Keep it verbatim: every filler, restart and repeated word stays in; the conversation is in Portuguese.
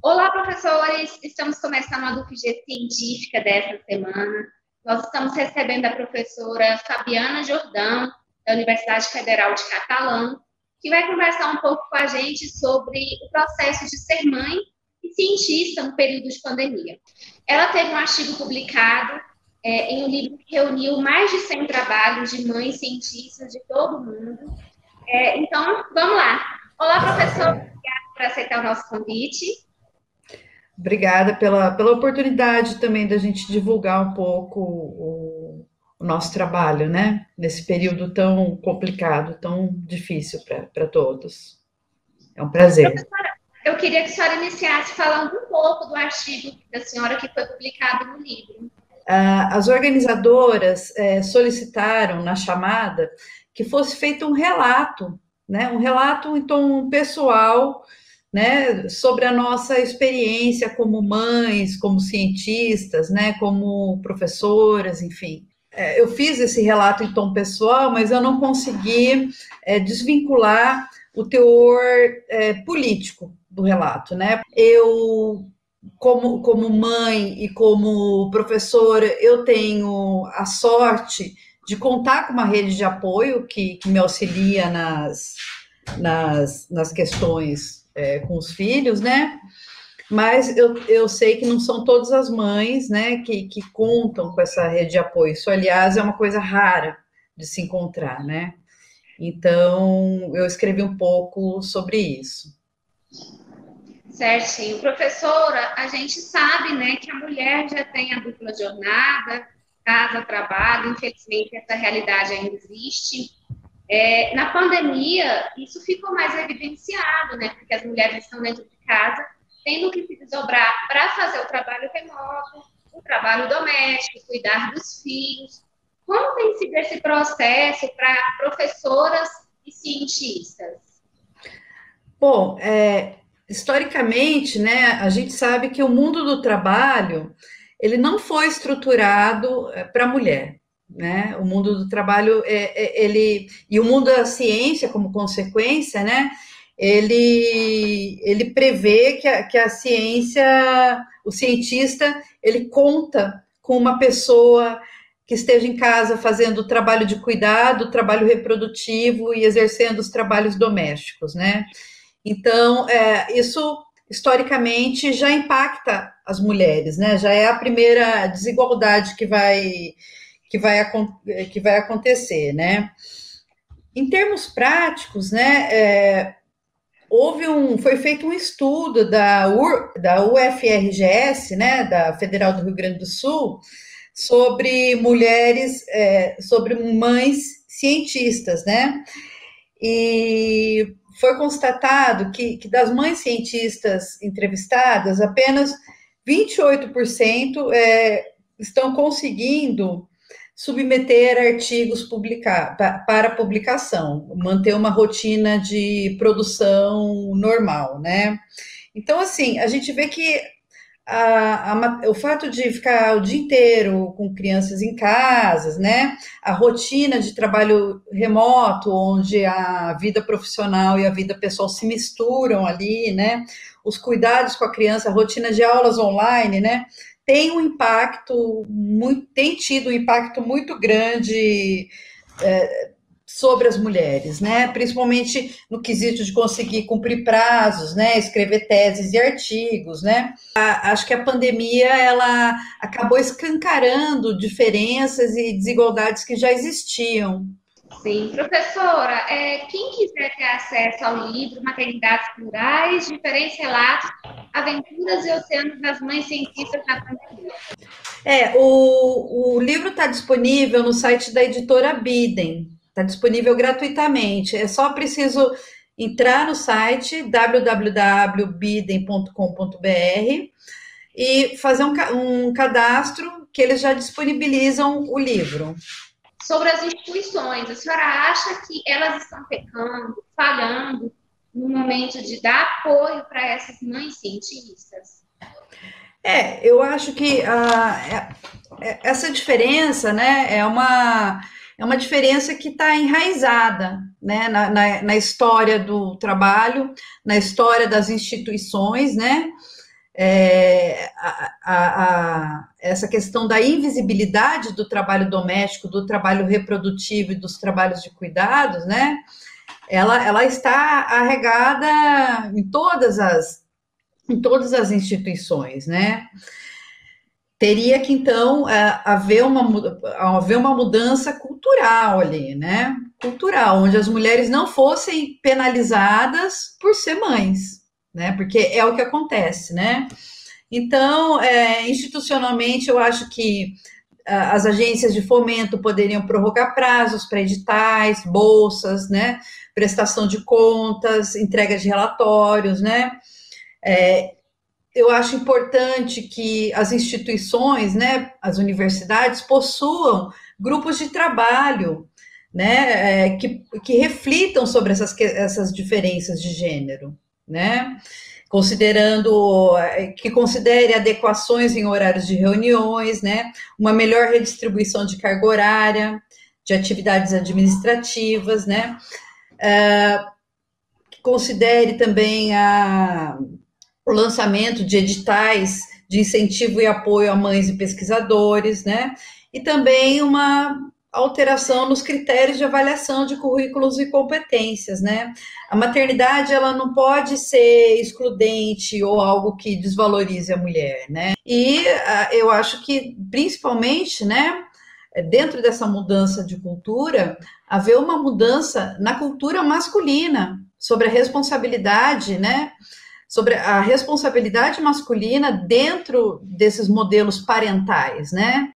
Olá, professores! Estamos começando a U F G Científica dessa semana. Nós estamos recebendo a professora Fabiana Jordão, da Universidade Federal de Catalão, que vai conversar um pouco com a gente sobre o processo de ser mãe e cientista no período de pandemia. Ela teve um artigo publicado é, em um livro que reuniu mais de cem trabalhos de mães cientistas de todo o mundo. É, então, vamos lá. Olá, professora, obrigada por aceitar o nosso convite. Obrigada pela, pela oportunidade também da gente divulgar um pouco o, o nosso trabalho, né? Nesse período tão complicado, tão difícil para todos. É um prazer. Professora, eu queria que a senhora iniciasse falando um pouco do artigo da senhora que foi publicado no livro. As organizadoras é, solicitaram na chamada que fosse feito um relato, né? Um relato em tom pessoal, né, sobre a nossa experiência como mães, como cientistas, né, como professoras, enfim. É, eu fiz esse relato em tom pessoal, mas eu não consegui é, desvincular o teor é, político do relato, né? Eu, como, como mãe e como professora, eu tenho a sorte de contar com uma rede de apoio que, que me auxilia nas, nas, nas questões é, com os filhos, né? Mas eu, eu sei que não são todas as mães, né, que, que contam com essa rede de apoio. Isso, aliás, é uma coisa rara de se encontrar, né? Então, eu escrevi um pouco sobre isso. Certinho. Professora, a gente sabe, né, que a mulher já tem a dupla jornada, casa, trabalho, infelizmente essa realidade ainda existe. É, na pandemia, isso ficou mais evidenciado, né, porque as mulheres estão dentro de casa, tendo que se desdobrar para fazer o trabalho remoto, o trabalho doméstico, cuidar dos filhos. Como tem sido esse processo para professoras e cientistas? Bom, é, historicamente, né, a gente sabe que o mundo do trabalho ele não foi estruturado para a mulher, né? O mundo do trabalho é, é, ele e o mundo da ciência como consequência, né? Ele ele prevê que a, que a ciência, o cientista, ele conta com uma pessoa que esteja em casa fazendo o trabalho de cuidado, o trabalho reprodutivo e exercendo os trabalhos domésticos, né? Então, é, isso historicamente já impacta as mulheres, né? Já é a primeira desigualdade que vai, que vai, que vai acontecer, né? Em termos práticos, né? É, houve um, foi feito um estudo da, U, da U F R G S, né? Da Federal do Rio Grande do Sul, sobre mulheres, é, sobre mães cientistas, né? E foi constatado que, que das mães cientistas entrevistadas, apenas vinte e oito por cento é, estão conseguindo submeter artigos publicar, para publicação, manter uma rotina de produção normal, né? Então, assim, a gente vê que a, a, o fato de ficar o dia inteiro com crianças em casas, né? A rotina de trabalho remoto, onde a vida profissional e a vida pessoal se misturam ali, né? Os cuidados com a criança, a rotina de aulas online, né? Tem um impacto muito, tem tido um impacto muito grande é, sobre as mulheres, né? Principalmente no quesito de conseguir cumprir prazos, né? Escrever teses e artigos, né? A, acho que a pandemia ela acabou escancarando diferenças e desigualdades que já existiam. Sim, professora, é, quem quiser ter acesso ao livro Maternidades Plurais, Diferentes Relatos, Aventuras e Oceanos das Mães Cientistas na Pandemia. É, o, o livro está disponível no site da editora Biden, está disponível gratuitamente. É só preciso entrar no site w w w ponto biden ponto com ponto b r e fazer um, um cadastro que eles já disponibilizam o livro. Sobre as instituições, a senhora acha que elas estão pecando, falhando no momento de dar apoio para essas mães cientistas? É, eu acho que a, essa diferença, né, é uma, é uma diferença que está enraizada, né, na, na, na história do trabalho, na história das instituições, né, é, a, a, a, essa questão da invisibilidade do trabalho doméstico, do trabalho reprodutivo e dos trabalhos de cuidados, né? Ela, ela está arregada em todas as, em todas as instituições, né? Teria que, então, haver uma, haver uma mudança cultural ali, né? Cultural, onde as mulheres não fossem penalizadas por ser mães, né? Porque é o que acontece, né? Então, é, institucionalmente, eu acho que as agências de fomento poderiam prorrogar prazos para editais, bolsas, né? Prestação de contas, entrega de relatórios, né? É, eu acho importante que as instituições, né, as universidades, possuam grupos de trabalho, né, é, que, que reflitam sobre essas, essas diferenças de gênero, né, considerando, que considere adequações em horários de reuniões, né, uma melhor redistribuição de carga horária, de atividades administrativas, né, é, que considere também a o lançamento de editais de incentivo e apoio a mães e pesquisadores, né? E também uma alteração nos critérios de avaliação de currículos e competências, né? A maternidade, ela não pode ser excludente ou algo que desvalorize a mulher, né? E uh, eu acho que, principalmente, né, dentro dessa mudança de cultura, haver uma mudança na cultura masculina sobre a responsabilidade, né, sobre a responsabilidade masculina dentro desses modelos parentais, né?